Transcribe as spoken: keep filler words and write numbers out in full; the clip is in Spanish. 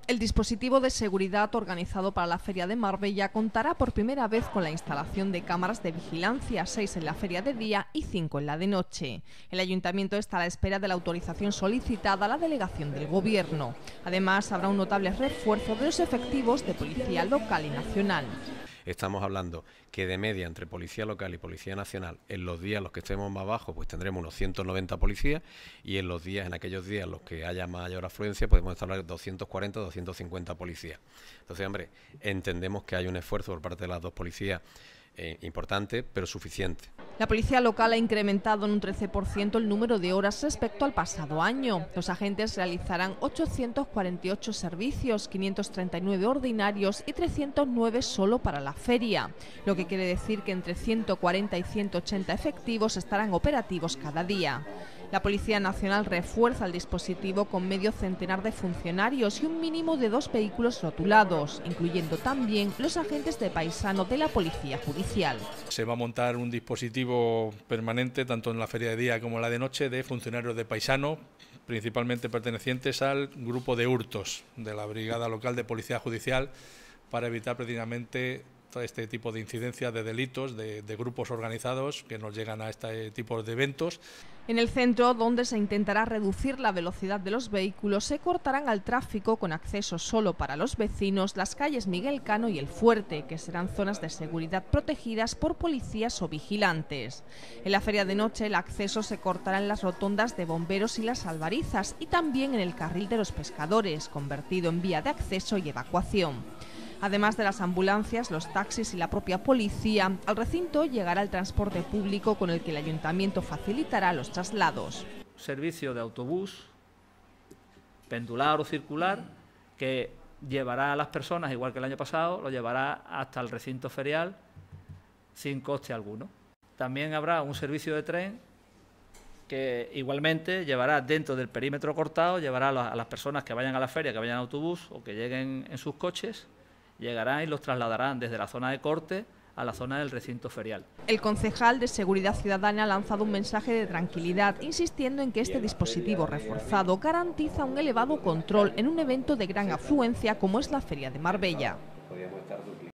El dispositivo de seguridad organizado para la Feria de Marbella contará por primera vez con la instalación de cámaras de vigilancia, seis en la feria de día y cinco en la de noche. El Ayuntamiento está a la espera de la autorización solicitada a la delegación del Gobierno. Además, habrá un notable refuerzo de los efectivos de policía local y nacional. Estamos hablando que de media entre Policía Local y Policía Nacional, en los días en los que estemos más bajos, pues tendremos unos ciento noventa policías, y en los días, en aquellos días en los que haya mayor afluencia, podemos estar hablando de doscientos cuarenta, doscientos cincuenta policías. Entonces, hombre, entendemos que hay un esfuerzo por parte de las dos policías eh, importante, pero suficiente. La policía local ha incrementado en un trece por ciento el número de horas respecto al pasado año. Los agentes realizarán ochocientos cuarenta y ocho servicios, quinientos treinta y nueve ordinarios y trescientos nueve solo para la feria, lo que quiere decir que entre ciento cuarenta y ciento ochenta efectivos estarán operativos cada día. La Policía Nacional refuerza el dispositivo con medio centenar de funcionarios y un mínimo de dos vehículos rotulados, incluyendo también los agentes de paisano de la Policía Judicial. Se va a montar un dispositivo permanente, tanto en la feria de día como en la de noche, de funcionarios de paisano, principalmente pertenecientes al grupo de hurtos de la Brigada Local de Policía Judicial, para evitar precisamente todo este tipo de incidencias, de delitos, de, de grupos organizados que nos llegan a este tipo de eventos. En el centro, donde se intentará reducir la velocidad de los vehículos, se cortarán al tráfico con acceso solo para los vecinos las calles Miguel Cano y El Fuerte, que serán zonas de seguridad protegidas por policías o vigilantes. En la feria de noche el acceso se cortará en las rotondas de Bomberos y Las Albarizas, y también en el carril de los pescadores, convertido en vía de acceso y evacuación. Además de las ambulancias, los taxis y la propia policía, al recinto llegará el transporte público con el que el ayuntamiento facilitará los traslados. Servicio de autobús, pendular o circular, que llevará a las personas, igual que el año pasado, lo llevará hasta el recinto ferial sin coste alguno. También habrá un servicio de tren que igualmente llevará dentro del perímetro cortado, llevará a las personas que vayan a la feria, que vayan en autobús o que lleguen en sus coches, llegarán y los trasladarán desde la zona de corte a la zona del recinto ferial. El concejal de Seguridad Ciudadana ha lanzado un mensaje de tranquilidad, insistiendo en que este dispositivo reforzado garantiza un elevado control en un evento de gran afluencia como es la Feria de Marbella.